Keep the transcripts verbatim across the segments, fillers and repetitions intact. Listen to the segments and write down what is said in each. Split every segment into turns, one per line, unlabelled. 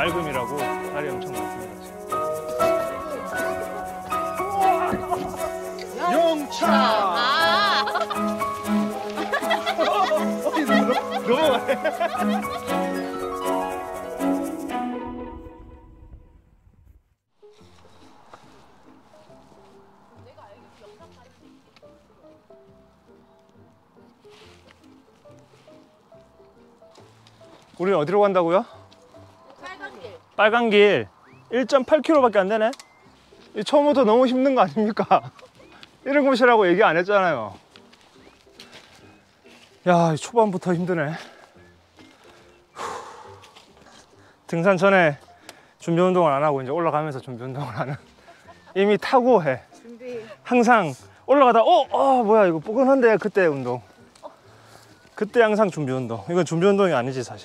맑음이라고 날이 엄청 많습니다.
영차!
아.
넘어가네. 우리 어디로 간다고요?
빨간 길.
빨간 길. 일 점 팔 킬로미터밖에 안 되네. 처음부터 너무 힘든 거 아닙니까? 이런 곳이라고 얘기 안 했잖아요. 야, 초반부터 힘드네. 후. 등산 전에 준비 운동을 안 하고 이제 올라가면서 준비 운동을 하는. 이미 타고 해.
준비.
항상 올라가다 어, 어 뭐야 이거 뽀근한데 그때 운동. 그때 항상 준비 운동. 이건 준비 운동이 아니지 사실.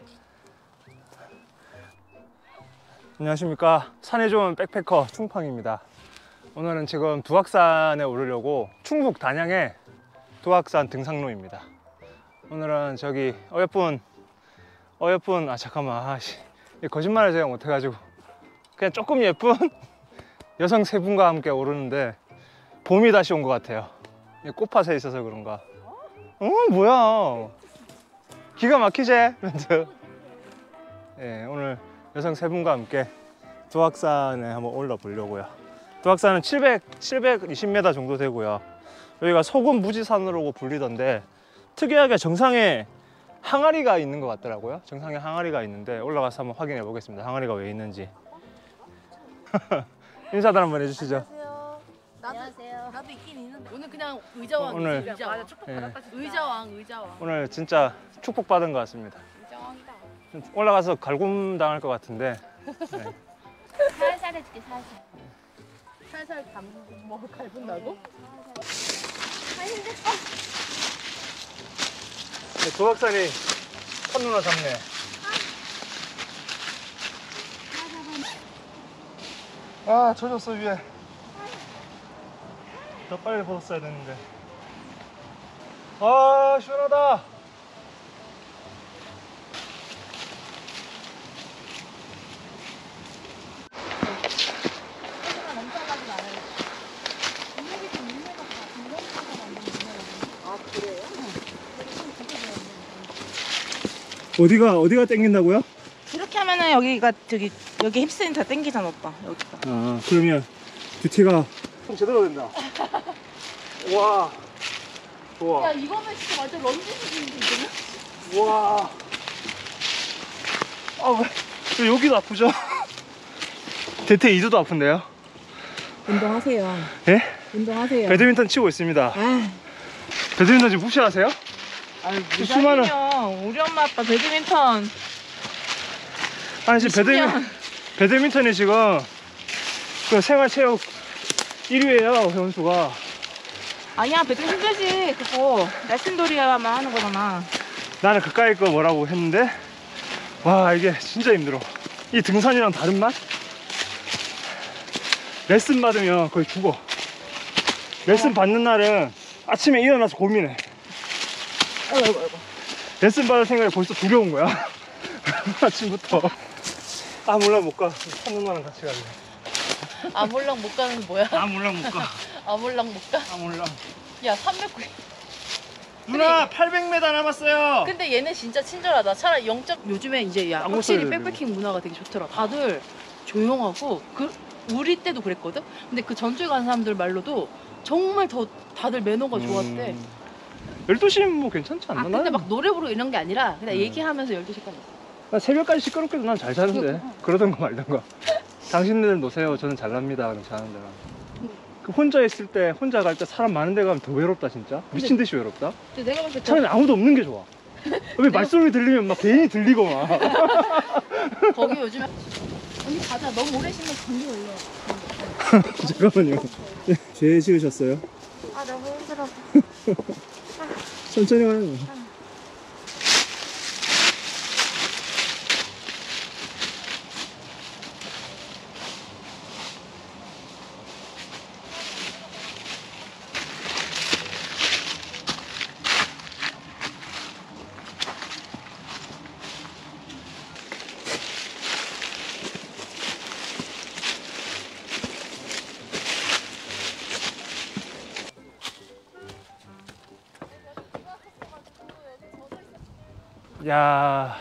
안녕하십니까. 산이 좋은 백패커 충팡입니다. 오늘은 지금 두악산에 오르려고 충북 단양의 두악산 등산로입니다. 오늘은 저기 어여쁜 어여쁜 아 잠깐만 아씨 거짓말을 제가 못해가지고 그냥 조금 예쁜 여성 세 분과 함께 오르는데 봄이 다시 온 것 같아요. 꽃밭에 있어서 그런가. 어 뭐야 기가 막히지 멘트. 예, 오늘 여성 세 분과 함께 두악산에 한번 올라 보려고요. 두악산은 칠백, 칠백이십 미터 정도 되고요. 여기가 소금 무지산으로 불리던데 특이하게 정상에 항아리가 있는 것 같더라고요. 정상에 항아리가 있는데 올라가서 한번 확인해 보겠습니다. 항아리가 왜 있는지. 인사들 한번 해주시죠.
안녕하세요. 나도 있긴 있는데 오늘 그냥 의자왕.
오늘
의자왕. 맞아, 축복
예.
받았다. 의자왕, 의자왕.
오늘 진짜 축복받은 것 같습니다.
의자왕이다.
올라가서 갈굼 당할 것 같은데. 네.
살살 해줄게, 살살. 살살 감, 뭐 갈군다고? 아 힘들어.
네, 두악산이 첫눈을 잡네. 아 젖었어 위에. 더 빨리 벗었어야 됐는데. 아 시원하다. 어디가 어디가 땡긴다고요?
이렇게 하면은 여기가 저기 여기 힙스인 다 땡기잖아 오빠 여기가.
아 그러면 뷰티가 좀 제대로 된다. 와 좋아.
야 이거는 진짜 완전 런지 수준인데 이거는?
와. 아 왜 여기도 아프죠? 대퇴 이두도 아픈데요?
운동하세요.
예?
운동하세요.
배드민턴 치고 있습니다.
아,
배드민턴 지금 무시하세요?
아유
수많은-
수많은 우리 엄마 아빠 배드민턴
아니 지금 배드민,
이십 년.
배드민턴이 지금 그 생활체육 일 위예요 선수가.
아니야 배드민턴 힘들지 그거 날씬돌이야만 하는 거잖아.
나는 그까이 거 뭐라고 했는데 와 이게 진짜 힘들어. 이 등산이랑 다른 맛? 레슨 받으면 거의 죽어. 레슨 받는 날은 아침에 일어나서 고민해.
아이고 아이고 아이고.
레슨 받을 생각이 벌써 두려운 거야. 아침부터. 아 몰라 못 가. 한누나랑 같이 갈래.
아몰랑 못 가는 게 뭐야?
아 몰라 못 가.
아몰랑 못 가?
아 몰라.
야 삼백구.
누나 팔백 미터 남았어요.
근데 얘는 진짜 친절하다. 차라리 영 점 요즘에 이제 야
안
확실히
웃어야
백패킹 문화가 되게 좋더라. 다들 조용하고 그 우리 때도 그랬거든. 근데 그 전주에 가는 사람들 말로도 정말 더 다들 매너가 좋았대.
음, 열두 시면 뭐 괜찮지 않나?
아 근데 막 노래 부르고 이런 게 아니라 그냥
음.
얘기하면서 열두 시까지.
나 새벽까지 시끄럽게도 난 잘 자는데. 그러던가 말던가. 당신들 노세요. 저는 잘 납니다. 그럼 자는 데가. 그 혼자 있을 때, 혼자 갈 때 사람 많은 데 가면 더 외롭다 진짜. 미친 듯이 외롭다.
근데 내가 봤을 때
차라리 아무도 없는 게 좋아. 왜 말소리 들리면 막 괜히 들리고 막.
거기 요즘에 언니 가자. 너무 오래 쉬면 감기 걸려.
잠깐만요. 죄 지으셨어요?
아 너무 힘들어.
천천히 가요. 야.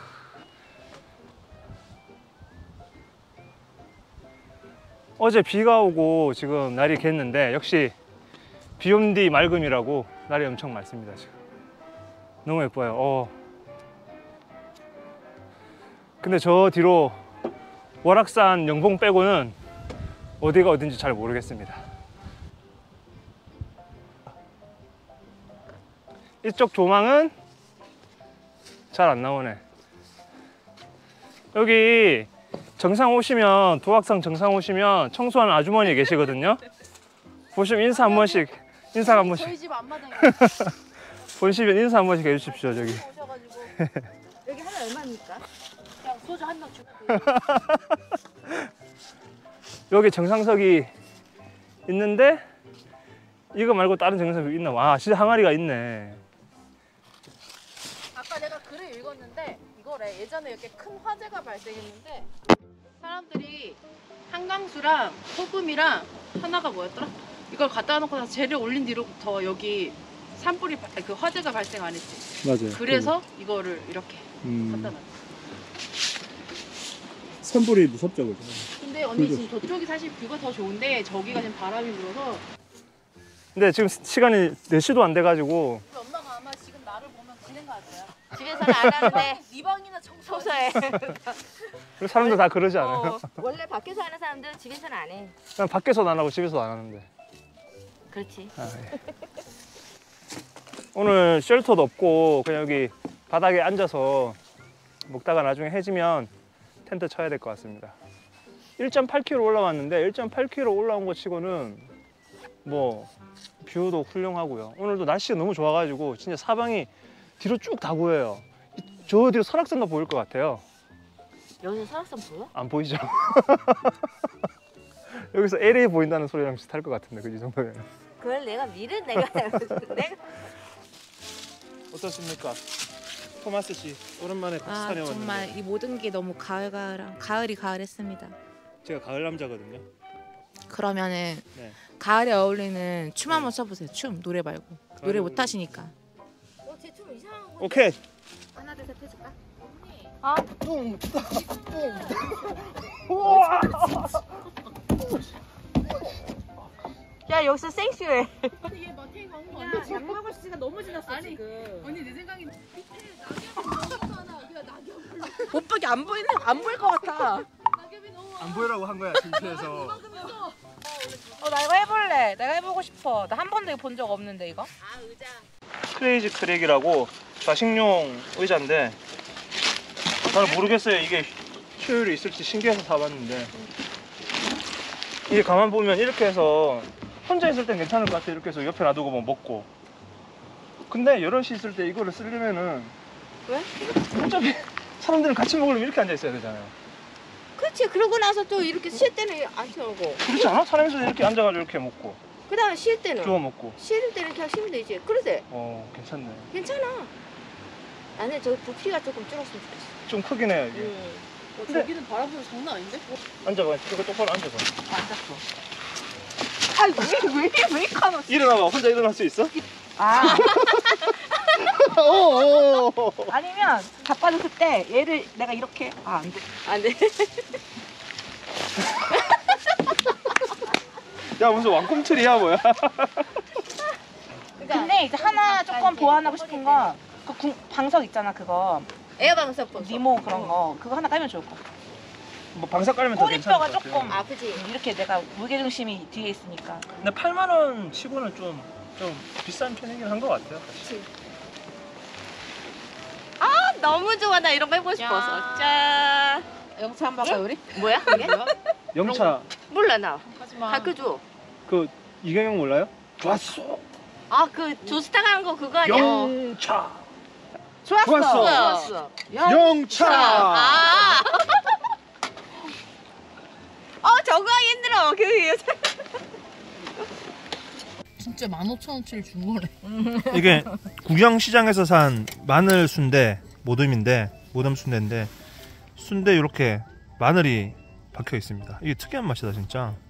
어제 비가 오고 지금 날이 갰는데 역시 비온 뒤 맑음이라고 날이 엄청 맑습니다. 지금 너무 예뻐요. 어. 근데 저 뒤로 월악산 영봉 빼고는 어디가 어딘지 잘 모르겠습니다. 이쪽 조망은 잘 안 나오네. 여기 정상 오시면, 두악산 정상 오시면 청소하는 아주머니 계시거든요. 보시면 인사 한 번씩, 인사 한 번씩.
저희 집 앞마당에
보시면 인사 한 번씩 해주십시오. 저기.
오셔가지고
여기 하나 얼마입니까?
그냥 소주 한 병 주고.
여기 정상석이 있는데 이거 말고 다른 정상석이 있나? 와, 진짜 항아리가 있네.
아까 내가 글을 읽었는데 이거래. 예전에 이렇게 큰 화재가 발생했는데 사람들이 한강수랑 소금이랑 하나가 뭐였더라? 이걸 갖다 놓고 나서 재를 올린 뒤로부터 여기 산불이 바- 그 화재가 발생 안 했지.
맞아요.
그래서 이거를 이렇게
음,
갖다 놨어.
산불이 무섭죠, 그죠?
근데 언니
그죠.
지금 저쪽이 사실 뷰가 더 좋은데 저기가 지금 바람이 불어서
근데 지금 시간이 네 시도 안 돼가지고
우리 엄마가 아마 지금 나를 보면 진행 갈 거야.
집에서는 안 하는데
네 방이나 청소.
청소해.
그리고 사람들 다 그러지 않아요?
어, 원래 밖에서 하는 사람들은 집에서는 안 해.
그냥 밖에서도 안 하고 집에서도 안 하는데.
그렇지.
아, 예. 오늘 쉘터도 없고 그냥 여기 바닥에 앉아서 먹다가 나중에 해지면 텐트 쳐야 될 것 같습니다. 일 점 팔 킬로미터 올라왔는데 일 점 팔 킬로미터 올라온 것 치고는 뭐 뷰도 훌륭하고요. 오늘도 날씨가 너무 좋아가지고 진짜 사방이 뒤로 쭉 다 보여요. 저 뒤로 설악산도 보일 것 같아요.
여기서 설악산 보여?
안 보이죠? 여기서 엘에이 보인다는 소리랑 비슷할 것 같은데 그 이 정도면.
그걸 내가 미른 내가 내가
어떻습니까? 토마스 씨 오랜만에 같이
아
다녀왔는데
정말 이 모든 게 너무 가을 가을 가을이 가을했습니다.
제가 가을 남자거든요.
그러면은
네.
가을에 어울리는 춤 한번 춰보세요. 춤 노래 말고 노래 못 하시니까.
어, 쟤좀 이상한 거.
오케이.
하나 둘 셋 해줄까?
아
야 여기서 생쇼해.
아니 얘 마탱이 광고 안
야 양마고 씨가 너무 지났어
아니,
지금.
언니 내 생각엔 밑에 낙엽이 너무 많아. 그냥 낙엽을
오빠게 안 보이는 안 보일 것 같아.
낙엽이 너무
안 보이라고 한 거야 진짜에서.
많아.
어 나 이거 해볼래. 내가 해보고 싶어. 나 한 번도 본 적 없는데 이거.
아 의자.
크레이지 크랙이라고 좌식용 의자인데 잘 모르겠어요. 이게 효율이 있을지 신기해서 사봤는데 이게 가만 보면 이렇게 해서 혼자 있을 땐 괜찮을 것 같아. 이렇게 해서 옆에 놔두고 뭐 먹고. 근데 여럿이 있을 때 이거를 쓰려면은
왜?
어차피 사람들은 같이 먹으려면 이렇게 앉아 있어야 되잖아요.
그렇지. 그러고 나서 또 이렇게 쉴 때는 안 펴고.
그렇지 않아? 사람에서 이렇게 앉아가지고 이렇게 먹고
그 다음에 쉴 때는.
주워 먹고.
쉴 때는 그냥 쉬면 되지. 그러세.
어 괜찮네.
괜찮아. 나는 저 부피가 조금 줄었으면 좋겠어.
좀 크긴 해요 이게.
응.
어, 저기는 바람 불어 장난 아닌데?
앉아봐. 이거 똑바로 앉아봐.
앉았어. 아왜왜왜 카노?
일어나봐. 혼자 일어날 수 있어?
아
오.
아니면 자빠졌을 때 얘를 내가 이렇게 아 안 돼.
안 돼.
야 무슨 왕꿈틀이야 뭐야?
근데 이제 하나 조금 보완하고 싶은 건 그 방석 있잖아 그거
에어방석 벗어.
니모 그런 거 그거 하나 깔면 좋을 것 같아.
뭐 방석 깔면 더 괜찮을
꼬리뼈가
것 같아요.
조금
아프지.
이렇게 내가 무게중심이 뒤에 있으니까.
근데 팔만 원 치고는 좀, 좀 비싼 편이긴 한 것 같아요. 사실.
아 너무 좋아. 나 이런 거 해보고 싶어서. 짠.
영차 한번 할까요 우리?
뭐야 그게?
영차
몰라 나.
하지마.
다크 줘.
그 이경영 몰라요? 좋았어.
아그 조스타 가는 거 그거 아니야?
영차.
좋았어.
좋았어.
좋았어.
영차.
아. 어 저거 하기 힘들어. 그 여자.
진짜 만 오천 원치를 준 거래.
이게 구경시장에서 산 마늘 순대 모듬인데 모듬 순대인데 순대 이렇게 마늘이 박혀 있습니다. 이게 특이한 맛이다 진짜.